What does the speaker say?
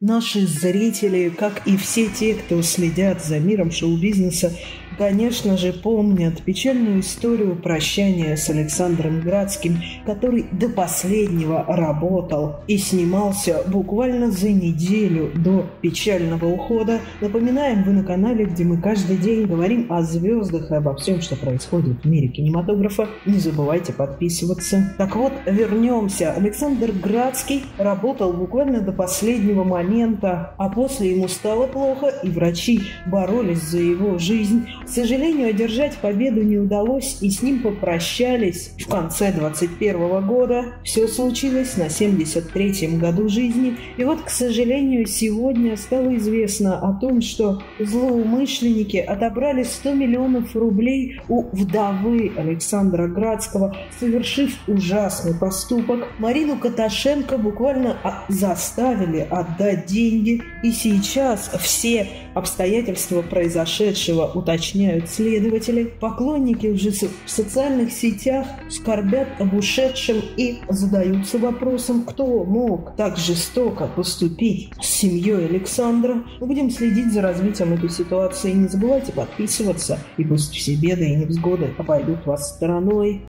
Наши зрители, как и все те, кто следят за миром шоу-бизнеса, конечно же, помнят печальную историю прощания с Александром Градским, который до последнего работал и снимался буквально за неделю до печального ухода. Напоминаем, вы на канале, где мы каждый день говорим о звездах и обо всем, что происходит в мире кинематографа. Не забывайте подписываться. Так вот, вернемся. Александр Градский работал буквально до последнего момента, а после ему стало плохо, и врачи боролись за его жизнь. К сожалению, одержать победу не удалось, и с ним попрощались в конце 21 года. Все случилось на 73-м году жизни. И вот, к сожалению, сегодня стало известно о том, что злоумышленники отобрали 100 миллионов рублей у вдовы Александра Градского, совершив ужасный поступок. Марину Каташенко буквально заставили отдать деньги, и сейчас все обстоятельства произошедшего уточняют следователи. Поклонники уже в социальных сетях скорбят об ушедшем и задаются вопросом, кто мог так жестоко поступить с семьей Александра. Мы будем следить за развитием этой ситуации. Не забывайте подписываться, и пусть все беды и невзгоды обойдут вас стороной.